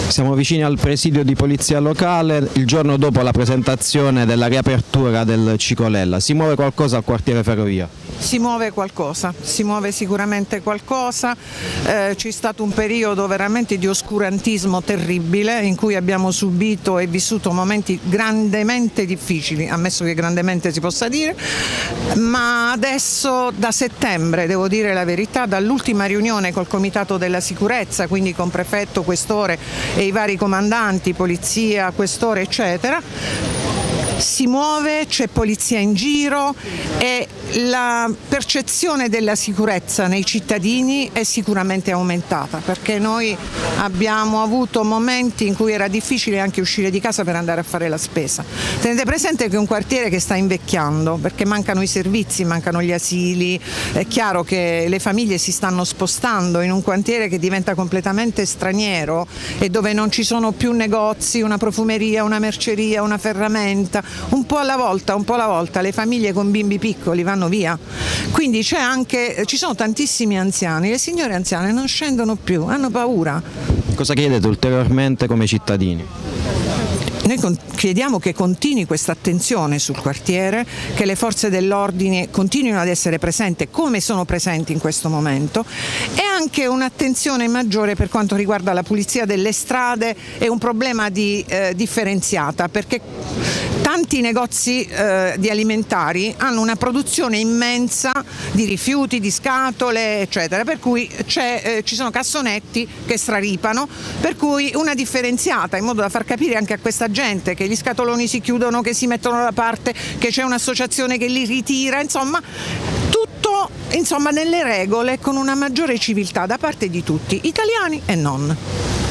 Siamo vicini al presidio di polizia locale, il giorno dopo la presentazione della riapertura del Cicolella. Si muove qualcosa al quartiere Ferrovia? Si muove qualcosa, si muove sicuramente qualcosa, c'è stato un periodo veramente di oscurantismo terribile in cui abbiamo subito e vissuto momenti grandemente difficili, ammesso che grandemente si possa dire, ma adesso da settembre, devo dire la verità, dall'ultima riunione col Comitato della Sicurezza, quindi con prefetto, questore e i vari comandanti, polizia, questore eccetera, si muove, c'è polizia in giro e la percezione della sicurezza nei cittadini è sicuramente aumentata, perché noi abbiamo avuto momenti in cui era difficile anche uscire di casa per andare a fare la spesa. Tenete presente che è un quartiere che sta invecchiando, perché mancano i servizi, mancano gli asili, è chiaro che le famiglie si stanno spostando in un quartiere che diventa completamente straniero e dove non ci sono più negozi, una profumeria, una merceria, una ferramenta, un po' alla volta le famiglie con bimbi piccoli vanno via, quindi ci sono tantissimi anziani, le signore anziane non scendono più, hanno paura. Cosa chiedete ulteriormente come cittadini? Noi chiediamo che continui questa attenzione sul quartiere, che le forze dell'ordine continuino ad essere presenti come sono presenti in questo momento e anche un'attenzione maggiore per quanto riguarda la pulizia delle strade e un problema differenziata, perché tanti negozi di alimentari hanno una produzione immensa di rifiuti, di scatole eccetera, per cui ci sono cassonetti che straripano, per cui una differenziata in modo da far capire anche a questa gente che gli scatoloni si chiudono, che si mettono da parte, che c'è un'associazione che li ritira, insomma tutto nelle regole, con una maggiore civiltà da parte di tutti, italiani e non.